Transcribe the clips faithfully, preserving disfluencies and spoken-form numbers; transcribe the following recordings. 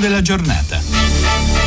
della giornata.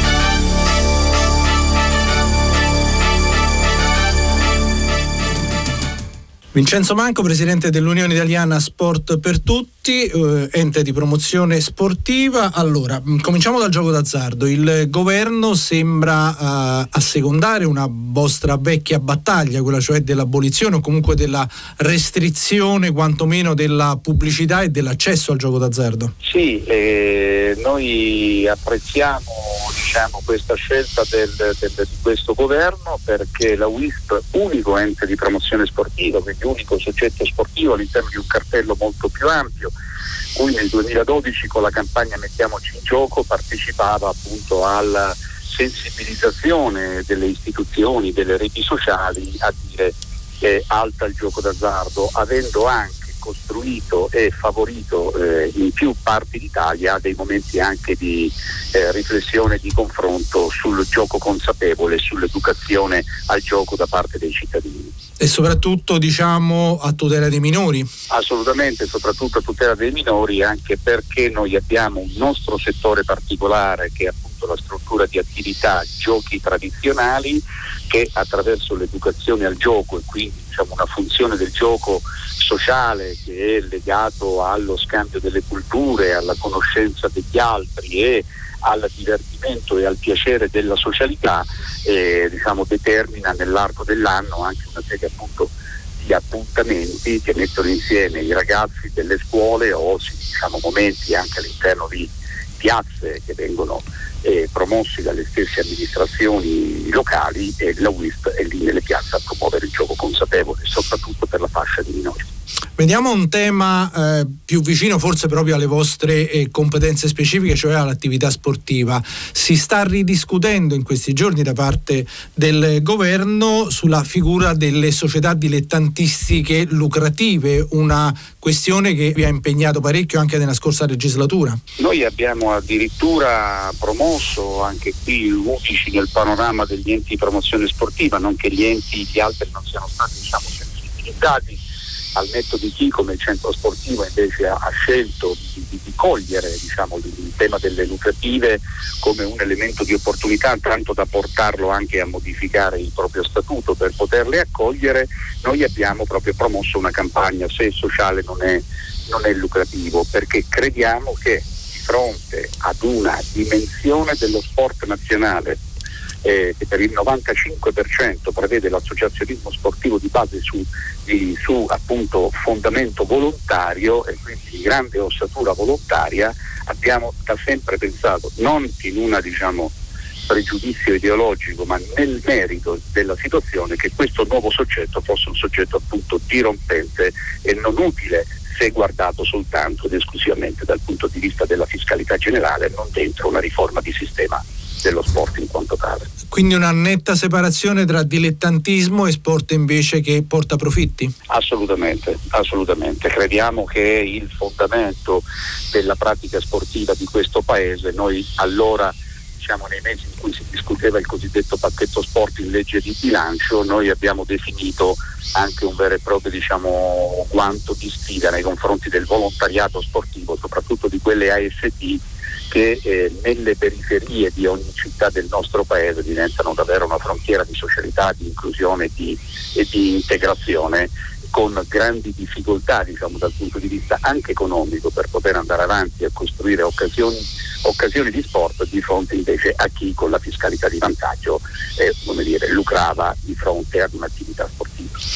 Vincenzo Manco, presidente dell'Unione Italiana Sport per Tutti, eh, ente di promozione sportiva. Allora, cominciamo dal gioco d'azzardo. Il governo sembra eh, assecondare una vostra vecchia battaglia, quella cioè dell'abolizione o comunque della restrizione quantomeno della pubblicità e dell'accesso al gioco d'azzardo. Sì, eh, noi apprezziamo diciamo, questa scelta del, del, di questo governo, perché la U I S P, unico ente di promozione sportiva, quindi unico soggetto sportivo all'interno di un cartello molto più ampio, cui nel duemiladodici con la campagna Mettiamoci in gioco partecipava appunto alla sensibilizzazione delle istituzioni, delle reti sociali a dire eh, alta il gioco d'azzardo, avendo anche costruito e favorito eh, in più parti d'Italia dei momenti anche di eh, riflessione, di confronto sul gioco consapevole, sull'educazione al gioco da parte dei cittadini. E soprattutto diciamo a tutela dei minori. Assolutamente, soprattutto a tutela dei minori, anche perché noi abbiamo un nostro settore particolare che è appunto la struttura di attività giochi tradizionali, che attraverso l'educazione al gioco e quindi diciamo una funzione del gioco sociale che è legato allo scambio delle culture, alla conoscenza degli altri e al divertimento e al piacere della socialità, eh, diciamo determina nell'arco dell'anno anche una serie appunto di appuntamenti che mettono insieme i ragazzi delle scuole o diciamo momenti anche all'interno di piazze che vengono eh, promossi dalle stesse amministrazioni locali, e la U I S P è lì nelle piazze a promuovere il gioco consapevole, soprattutto per la fascia di minori. Vediamo un tema eh, più vicino forse proprio alle vostre eh, competenze specifiche, cioè all'attività sportiva. Si sta ridiscutendo in questi giorni da parte del governo sulla figura delle società dilettantistiche lucrative, una questione che vi ha impegnato parecchio anche nella scorsa legislatura. Noi abbiamo addirittura promosso, anche qui unici nel panorama degli enti di promozione sportiva, non che gli enti, gli altri non siano stati diciamo sensibilizzati, al netto di chi come il centro sportivo invece ha, ha scelto di, di, di cogliere diciamo, il tema delle lucrative come un elemento di opportunità, tanto da portarlo anche a modificare il proprio statuto per poterle accogliere. Noi abbiamo proprio promosso una campagna Se sociale non è, non è lucrativo, perché crediamo che di fronte ad una dimensione dello sport nazionale Eh, che per il novantacinque per cento prevede l'associazionismo sportivo di base su, di, su appunto fondamento volontario e quindi di grande ossatura volontaria, abbiamo da sempre pensato, non in una diciamo pregiudizio ideologico, ma nel merito della situazione, che questo nuovo soggetto fosse un soggetto appunto dirompente e non utile se guardato soltanto ed esclusivamente dal punto di vista della fiscalità generale, non dentro una riforma di sistema dello sport in quanto tale. Quindi una netta separazione tra dilettantismo e sport invece che porta profitti? Assolutamente, assolutamente. Crediamo che il fondamento della pratica sportiva di questo paese, noi allora diciamo nei mesi in cui si discuteva il cosiddetto pacchetto sport in legge di bilancio, noi abbiamo definito anche un vero e proprio diciamo guanto di sfida nei confronti del volontariato sportivo, soprattutto di quelle A S T che eh, nelle periferie di ogni città del nostro paese diventano davvero una frontiera di socialità, di inclusione di, e di integrazione, con grandi difficoltà diciamo dal punto di vista anche economico per poter andare avanti a costruire occasioni, occasioni di sport, di fronte invece a chi con la fiscalità di vantaggio eh, come dire, lucrava di fronte ad un'attività sportiva.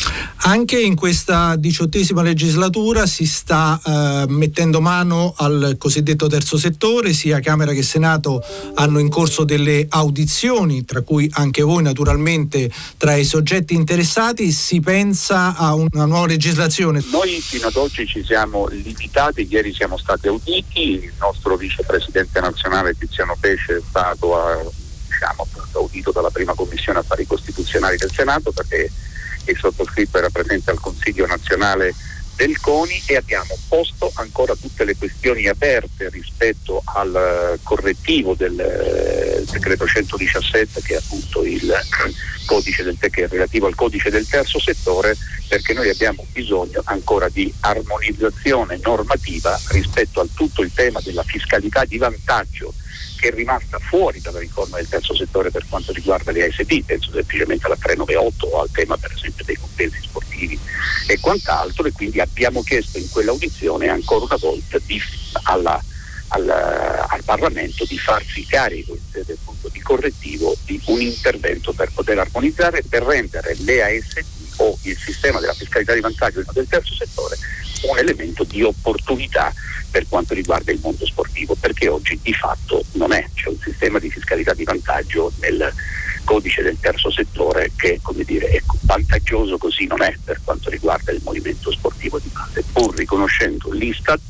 Anche in questa diciottesima legislatura si sta eh, mettendo mano al cosiddetto terzo settore, sia Camera che Senato hanno in corso delle audizioni, tra cui anche voi naturalmente tra i soggetti interessati. Si pensa a una nuova legislazione? Noi fino ad oggi ci siamo limitati, ieri siamo stati auditi, il nostro vicepresidente nazionale Tiziano Pesce è stato a, diciamo, appunto, audito dalla prima commissione affari costituzionali del Senato, perché il sottoscritto era presente al Consiglio nazionale del CONI, e abbiamo posto ancora tutte le questioni aperte rispetto al correttivo del, decreto centodiciassette, che è appunto il codice del che è relativo al codice del terzo settore, perché noi abbiamo bisogno ancora di armonizzazione normativa rispetto a tutto il tema della fiscalità di vantaggio, che è rimasta fuori dalla riforma del terzo settore per quanto riguarda le A S D. Penso semplicemente alla trecentonovantotto o al tema per esempio dei compensi sportivi e quant'altro, e quindi abbiamo chiesto in quella audizione ancora una volta di, alla, alla, al Parlamento di farsi carico in sede appunto di correttivo di un intervento per poter armonizzare, per rendere le A S D o il sistema della fiscalità di vantaggio del terzo settore un elemento di opportunità per quanto riguarda il mondo sportivo, perché oggi di fatto non è, c'è un sistema di fiscalità di vantaggio nel codice del terzo settore che, come dire, è vantaggioso così non è per quanto riguarda il movimento sportivo di base, pur riconoscendo l'Istat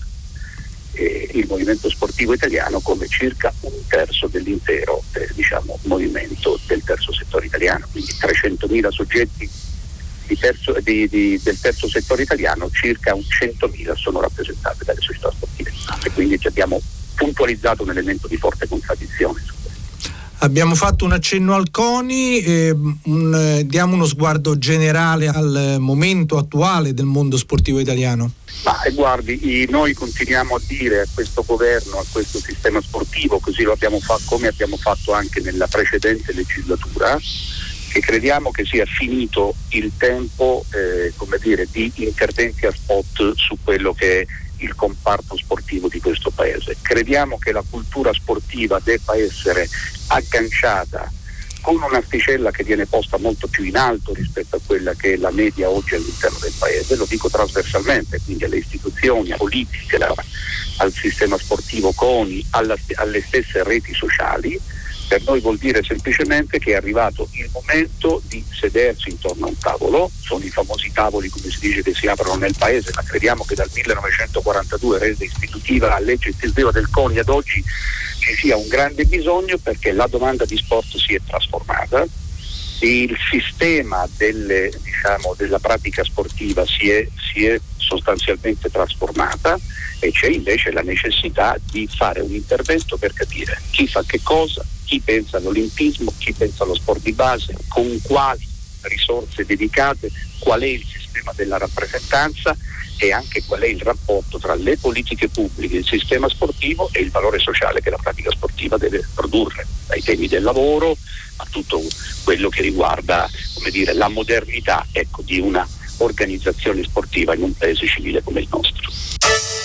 eh, il movimento sportivo italiano come circa un terzo dell'intero eh, diciamo movimento del terzo settore italiano, quindi trecentomila soggetti Di terzo, di, di, del terzo settore italiano, circa un centomila sono rappresentate dalle società sportive e quindi ci abbiamo puntualizzato un elemento di forte contraddizione su questo. Abbiamo fatto un accenno al CONI, eh, un, eh, diamo uno sguardo generale al momento attuale del mondo sportivo italiano. Ma eh, guardi, noi continuiamo a dire a questo governo, a questo sistema sportivo, così lo abbiamo fatto come abbiamo fatto anche nella precedente legislatura, che crediamo che sia finito il tempo eh, come dire, di interventi a spot su quello che è il comparto sportivo di questo paese. Crediamo che la cultura sportiva debba essere agganciata con un'asticella che viene posta molto più in alto rispetto a quella che è la media oggi all'interno del paese, lo dico trasversalmente, quindi alle istituzioni, alle politiche, al sistema sportivo CONI, alla, alle stesse reti sociali. Per noi vuol dire semplicemente che è arrivato il momento di sedersi intorno a un tavolo. Sono i famosi tavoli, come si dice, che si aprono nel paese, ma crediamo che dal millenovecentoquarantadue, resa istitutiva la legge istitutiva del CONI, ad oggi ci sia un grande bisogno, perché la domanda di sport si è trasformata, il sistema delle, diciamo, della pratica sportiva si è, si è sostanzialmente trasformata, e c'è invece la necessità di fare un intervento per capire chi fa che cosa, chi pensa all'olimpismo, chi pensa allo sport di base, con quali risorse dedicate, qual è il sistema della rappresentanza e anche qual è il rapporto tra le politiche pubbliche, il sistema sportivo e il valore sociale che la pratica sportiva deve produrre, dai temi del lavoro a tutto quello che riguarda, come dire, la modernità, ecco, di una organizzazione sportiva in un paese civile come il nostro.